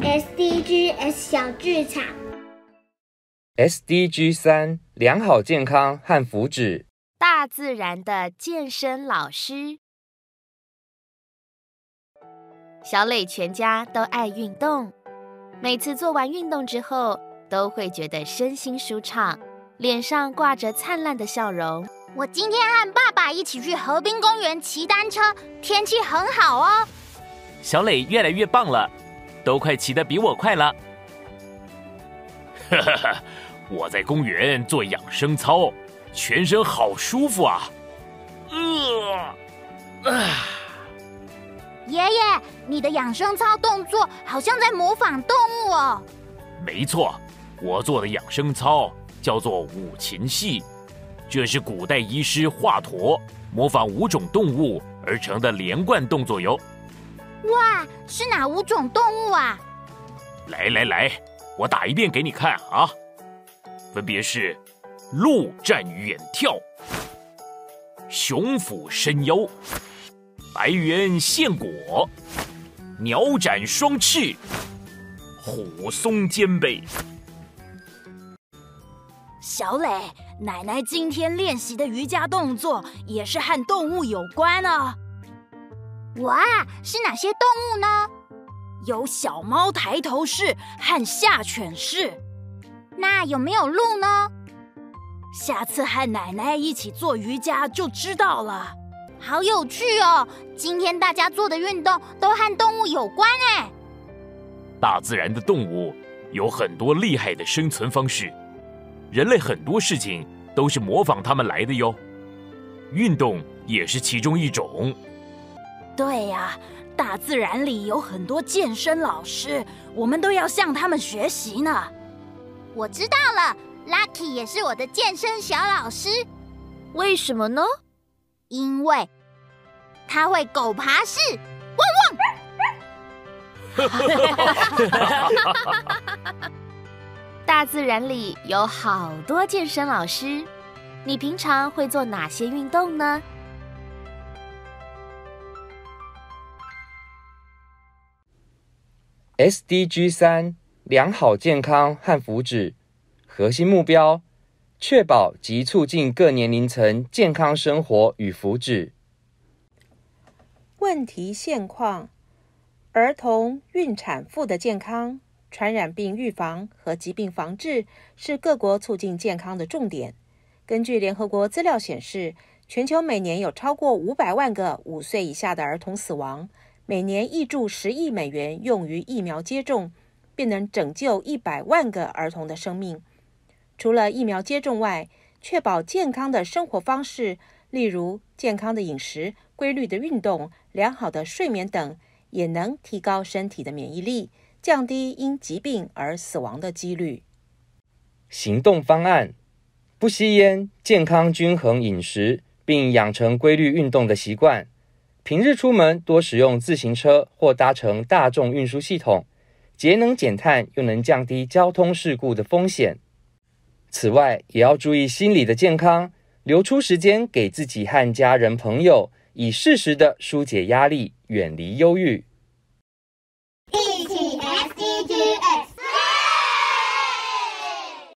SDGs 小剧场。 SDG 3良好健康和福祉。 大自然的健身老师。小磊全家都爱运动，每次做完运动之后，都会觉得身心舒畅，脸上挂着灿烂的笑容。 我今天和爸爸一起去河滨公园骑单车，天气很好哦。 小磊越来越棒了，都快骑得比我快了。哈哈哈，我在公园做养生操，全身好舒服啊！ 爷爷，你的养生操动作好像在模仿动物哦。 没错，我做的养生操叫做五禽戏，这是古代医师华佗模仿5种动物而成的连贯动作哟。 哇，是哪5种动物啊？ 来，我打一遍给你看啊！分别是鹿站远跳、熊俯伸腰、白猿献果、鸟展双翅、虎松肩背。 小磊，奶奶今天练习的瑜伽动作也是和动物有关啊。 哇，是哪些动物呢？ 有小猫抬头式和下犬式。 那有没有鹿呢？ 下次和奶奶一起做瑜伽就知道了。 好有趣哦！今天大家做的运动都和动物有关哎。 大自然的动物有很多厉害的生存方式，人类很多事情都是模仿他们来的哟。运动也是其中一种。 对呀，大自然里有很多健身老师，我们都要向他们学习呢。 我知道了 ，Lucky 也是我的健身小老师。 为什么呢？ 因为他会狗爬式，汪汪！大自然里有好多健身老师，你平常会做哪些运动呢 ？SDG 3良好健康和福祉，核心目标：确保及促进各年龄层健康生活与福祉。 问题现况：儿童孕产妇的健康、传染病预防和疾病防治是各国促进健康的重点。根据联合国资料显示，全球每年有超过500万个5岁以下的儿童死亡，每年挹注10亿美元用于疫苗接种，便能拯救100万个儿童的生命。除了疫苗接种外，确保健康的生活方式，例如健康的饮食、规律的运动、良好的睡眠等，也能提高身体的免疫力，降低因疾病而死亡的几率。 行动方案：不吸烟，健康均衡饮食，并养成规律运动的习惯。平日出门多使用自行车或搭乘大众运输系统，节能减碳又能降低交通事故的风险。此外，也要注意心理的健康，留出时间给自己和家人朋友，以适时的疏解压力，远离忧郁。